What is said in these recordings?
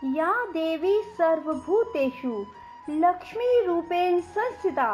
या देवी सर्वभूतेषु लक्ष्मीरूपेण संस्थिता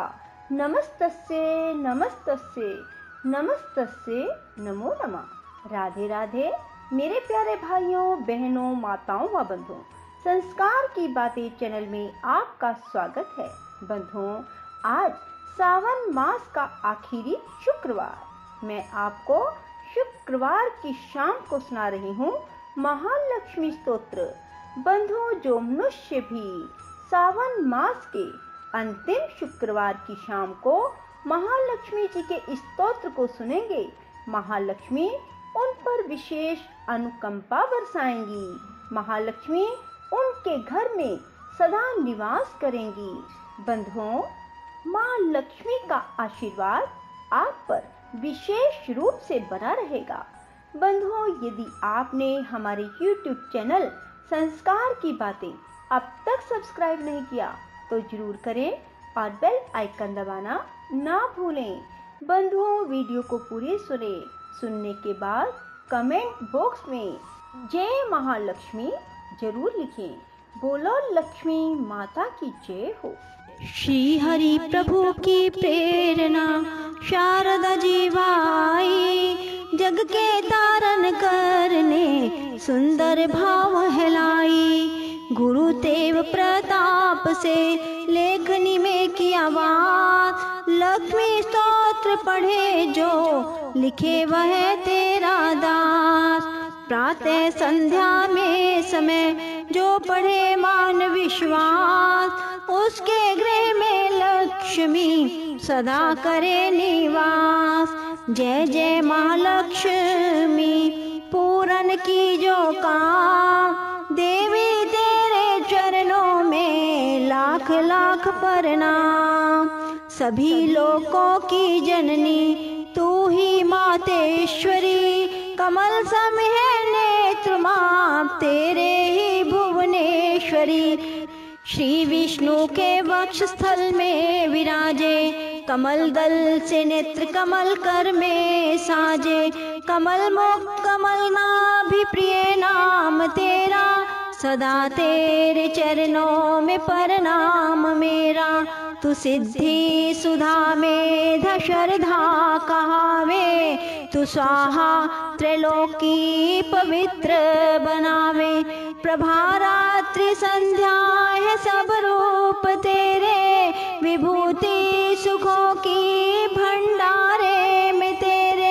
नमस्तस्यै नमस्तस्यै नमस्तस्यै नमो नमः। राधे राधे मेरे प्यारे भाइयों बहनों माताओं व बंधुओं, संस्कार की बातें चैनल में आपका स्वागत है। बंधुओं, आज सावन मास का आखिरी शुक्रवार मैं आपको शुक्रवार की शाम को सुना रही हूँ महालक्ष्मी स्तोत्र। बंधुओं, जो मनुष्य भी सावन मास के अंतिम शुक्रवार की शाम को महालक्ष्मी जी के स्तोत्र को सुनेंगे, महालक्ष्मी उन पर विशेष अनुकंपा बरसाएंगी। महालक्ष्मी उनके घर में सदा निवास करेंगी। बंधुओं, माँ लक्ष्मी का आशीर्वाद आप पर विशेष रूप से बना रहेगा। बंधुओं, यदि आपने हमारे YouTube चैनल संस्कार की बातें अब तक सब्सक्राइब नहीं किया तो जरूर करें और बेल आइकन दबाना ना भूलें। बंधुओं, वीडियो को पूरे सुनने के बाद कमेंट बॉक्स में जय महालक्ष्मी जरूर लिखें। बोलो लक्ष्मी माता की जय हो। श्री हरि प्रभु की प्रेरणा शारदा जीवाई, जग के तारण करने सुंदर भाव हिलाई। गुरुदेव प्रताप से लेखनी में किया बात, लक्ष्मी स्तोत्र पढ़े जो लिखे वह तेरा दास। प्रातः संध्या में समय जो पढ़े मान विश्वास, उसके गृह में लक्ष्मी सदा करे निवास। जय जय महालक्ष्मी पूरन की जो काम, देवी तेरे चरणों में लाख लाख प्रणाम। सभी लोकों की जननी तू ही मातेश्वरी, कमल सम है नेत्र माँ तेरे ही भुवनेश्वरी। श्री विष्णु के वक्षस्थल में विराजे, कमल दल से नेत्र कमल कर में साजे। कमल मुख कमल नाभि प्रिय नाम तेरा, सदा तेरे चरणों में प्रणाम मेरा। तू सिद्धि सुधा में श्रद्धा कहावे, तू स्वाहा त्रैलोकी पवित्र बनावे। प्रभा रात्रि संध्या है सब रूप तेरे, विभूति सुखों की भंडारे में तेरे।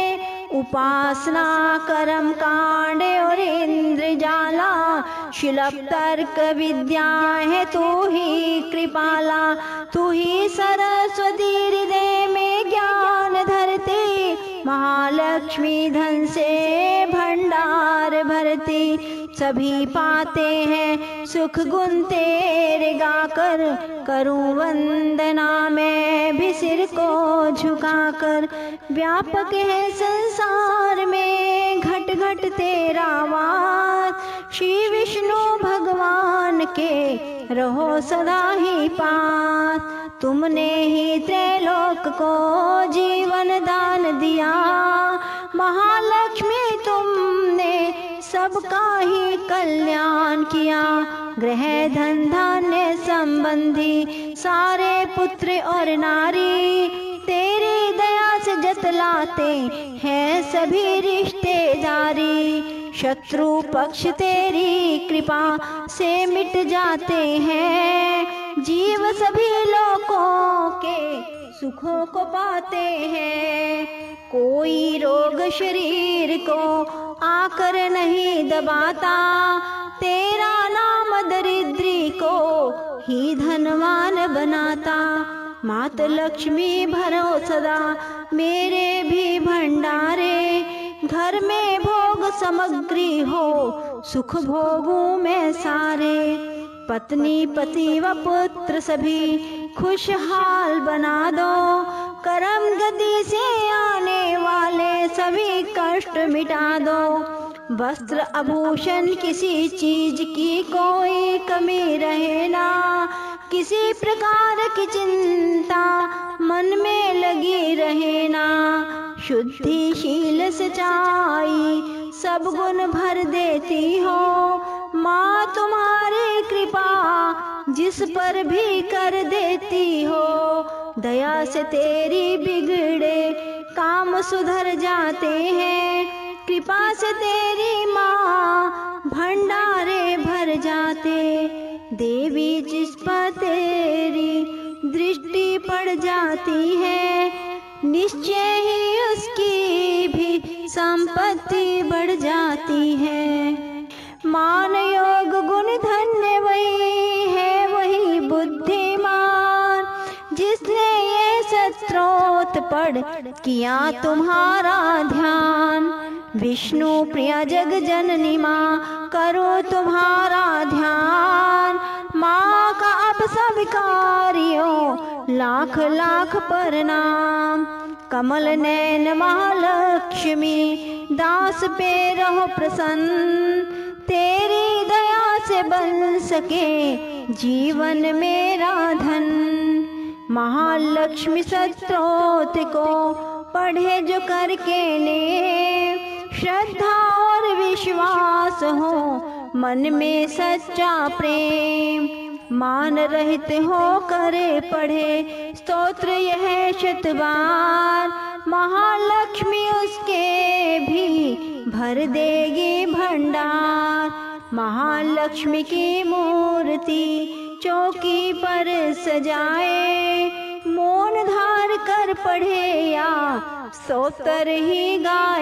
उपासना कर्म कांड और इंद्रजाला, शिल्प तर्क विद्या है तू ही कृपाला। तू ही सरस्वती हृदय में ज्ञान धरती, महालक्ष्मी धन से भंडार भरती। सभी पाते हैं सुख गुण तेरे गाकर, करूं वंदना मैं भी सिर को झुकाकर। व्यापक है संसार में घट घट तेरा वास, श्री विष्णु भगवान के रहो सदा ही पास। तुमने ही त्रैलोक को जीवन दान दिया, महालक्ष्मी तुमने सबका ही कल्याण किया। गृह धन धान्य संबंधी सारे पुत्र और नारी, तेरी दया से जतलाते हैं सभी रिश्तेदारी। शत्रु पक्ष तेरी कृपा से मिट जाते हैं, जीव सभी लोगों के सुखों को पाते हैं। कोई रोग शरीर को आकर नहीं दबाता, तेरा नाम दरिद्री को ही धनवान बनाता। मात लक्ष्मी भरो सदा मेरे भी भंडारे, घर में भोग सामग्री हो सुख भोगूं मैं सारे। पत्नी पति व पुत्र सभी खुशहाल बना दो, करम गति से आने वाले सभी कष्ट मिटा दो। वस्त्र आभूषण किसी चीज की कोई कमी रहे ना, किसी प्रकार की चिंता मन में लगी रहे ना। शुद्धि शील सच्चाई सब गुण भर देती हो, माँ तुम्हारी कृपा जिस पर भी कर देती हो, दया से तेरी बिगड़े काम सुधर जाते हैं। कृपा से तेरी माँ भंडारे भर जाते, देवी जिस पर तेरी दृष्टि पड़ जाती है, निश्चय ही उसकी भी संपत्ति बढ़ जाती है। मान योग गुण धन्य वही है, वही बुद्धिमान, जिसने ये स्तोत्र पढ़ किया तुम्हारा ध्यान। विष्णु प्रिया जग जननी माँ करो तुम्हारा ध्यान। माँ का अब सब कार्यों लाख लाख प्रणाम। कमल नैन महालक्ष्मी दास पे रहो प्रसन्न, तेरी दया से बन सके जीवन मेरा धन। महालक्ष्मी स्तोत्र को पढ़े जो करके ने, श्रद्धा और विश्वास हो मन में सच्चा प्रेम। मान रहित हो करे पढ़े स्तोत्र यह शतबार, महालक्ष्मी उसके भी भर देगी भंडार। महालक्ष्मी की मूर्ति चौकी पर सजाए, मौन धार कर पढ़े या स्तोत्र ही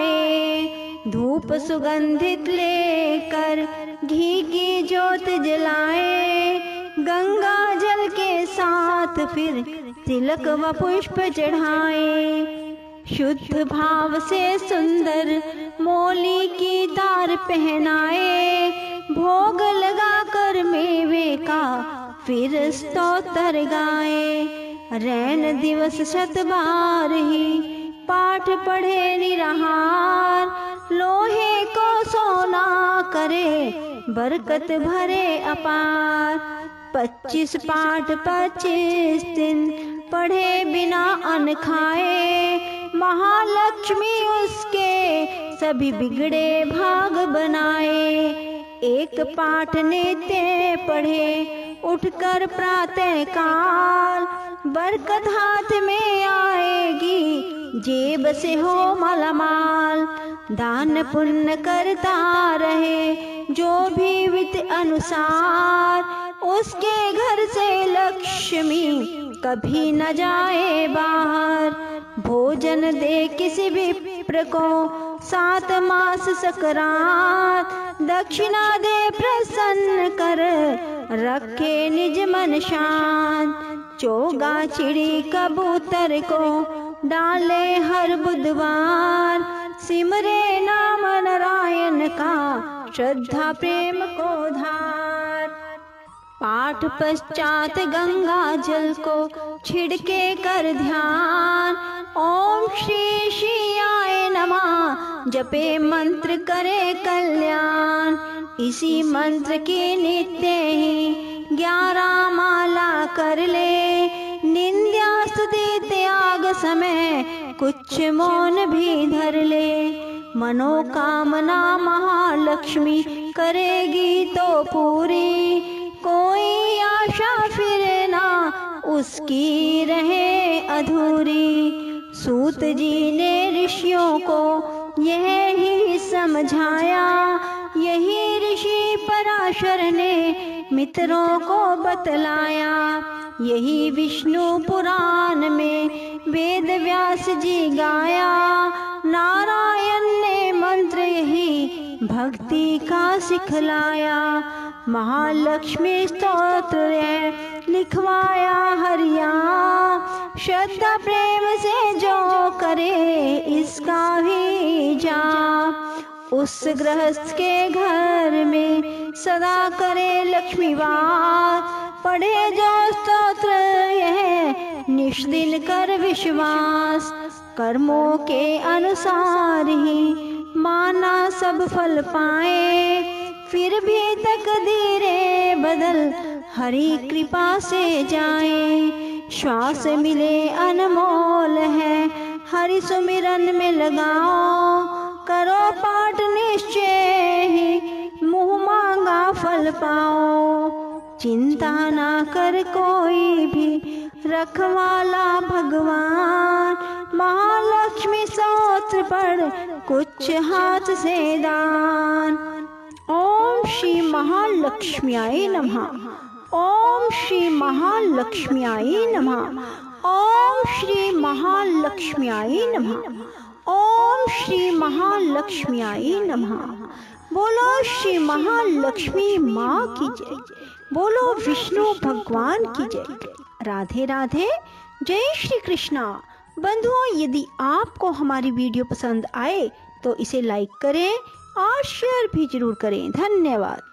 गाए। धूप सुगंधित लेकर घी की ज्योत जलाए, गंगा जल के साथ फिर तिलक व पुष्प चढ़ाए। शुद्ध भाव से सुंदर मौली की तार पहनाए, भोग लगा कर मेवे का फिर स्तोत्र गाए। रैन दिवस शतबार ही पाठ पढ़े निराहार, लोहे को सोना करे बरकत भरे अपार। 25 पाठ 25 दिन पढ़े बिना अन्न खाए, महालक्ष्मी उसके सभी बिगड़े भाग बनाए। एक पाठ नित्य पढ़े उठकर प्रातः काल, बरकत हाथ में आएगी जेब से हो मालामाल। दान पुण्य करता रहे जो भी वित्त अनुसार, उसके घर से लक्ष्मी कभी न जाए बाहर। भोजन दे किसी भी विप्र को 7 मास सकरात, दक्षिणा दे प्रसन्न कर रखे निज मन शांत। चोगा चिड़ी कबूतर को डाले हर बुधवार, सिमरे नाम नारायण का श्रद्धा प्रेम को धार। पाठ पश्चात गंगा जल को छिड़के कर ध्यान, ओम श्री शिवाय नमः जपे मंत्र करे कल्याण। इसी मंत्र की नित्य ही 11 माला कर ले, निंद्या स्तुति त्याग समय कुछ मौन भी धर ले। मनोकामना महालक्ष्मी करेगी तो पूरी, कोई आशा फिर ना उसकी रहे अधूरी। सूत जी ने ऋषियों को यह ही समझाया, यही ऋषि पराशर ने मित्रों को बतलाया। यही विष्णु पुराण में वेद व्यास जी गाया, नारायण ने मंत्र यही भक्ति का सिखलाया। महालक्ष्मी स्तोत्र लिखवाया हरिया, श्रद्धा प्रेम से जो करे इसका भी जाप। उस गृहस्थ के घर में सदा करे लक्ष्मी वास, पढ़े जो स्तोत्र यह निष्दिन कर विश्वास। कर्मों के अनुसार ही माना सब फल पाए, फिर भी तकदीरें बदल हरि कृपा से जाए। श्वास मिले अनमोल है हरि सुमिरन में लगाओ, करो पाठ निश्चय ही मुँह मांगा फल पाओ। चिंता ना कर कोई भी रखवाला भगवान, महालक्ष्मी स्तोत्र पढ़ कुछ हाथ से दान। ओम श्री महालक्ष्म्याय नमः। ओम श्री महालक्ष्म्याय नमः। ओम श्री महालक्ष्म्याय नमः। ओम श्री महालक्ष्म्याय नमः। बोलो श्री महालक्ष्मी माँ की जय। बोलो विष्णु भगवान की जय। राधे राधे। जय श्री कृष्णा। बंधुओं, यदि आपको हमारी वीडियो पसंद आए तो इसे लाइक करें और शेयर भी जरूर करें। धन्यवाद।